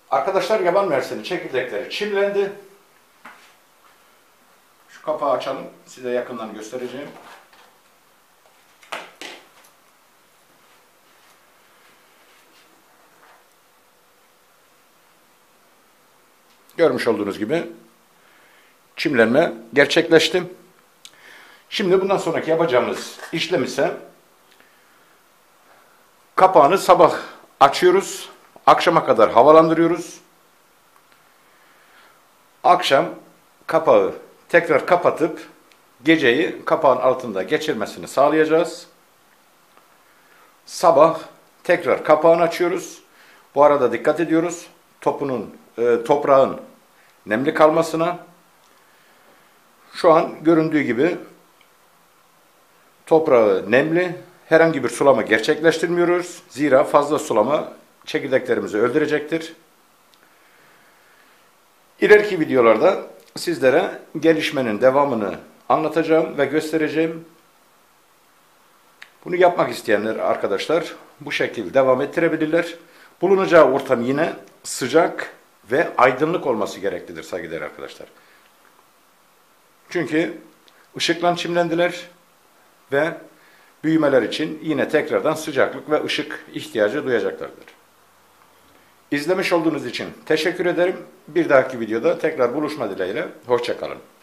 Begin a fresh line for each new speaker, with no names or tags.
Arkadaşlar yaban mersini çekirdekleri çimlendi. Şu kapağı açalım. Size yakından göstereceğim. Görmüş olduğunuz gibi çimlenme gerçekleşti. Şimdi bundan sonraki yapacağımız işlem ise kapağını sabah açıyoruz. Akşama kadar havalandırıyoruz. Akşam kapağı tekrar kapatıp geceyi kapağın altında geçirmesini sağlayacağız. Sabah tekrar kapağını açıyoruz. Bu arada dikkat ediyoruz. Toprağın nemli kalmasına. Şu an göründüğü gibi toprağı nemli. Herhangi bir sulama gerçekleştirmiyoruz. Zira fazla sulama çekirdeklerimizi öldürecektir. İleriki videolarda sizlere gelişmenin devamını anlatacağım ve göstereceğim. Bunu yapmak isteyenler arkadaşlar bu şekilde devam ettirebilirler. Bulunacağı ortam yine sıcak ve aydınlık olması gereklidir saygıdeğer arkadaşlar. Çünkü ışıkla çimlendiler ve büyümeler için yine tekrardan sıcaklık ve ışık ihtiyacı duyacaklardır. İzlemiş olduğunuz için teşekkür ederim. Bir dahaki videoda tekrar buluşma dileğiyle. Hoşça kalın.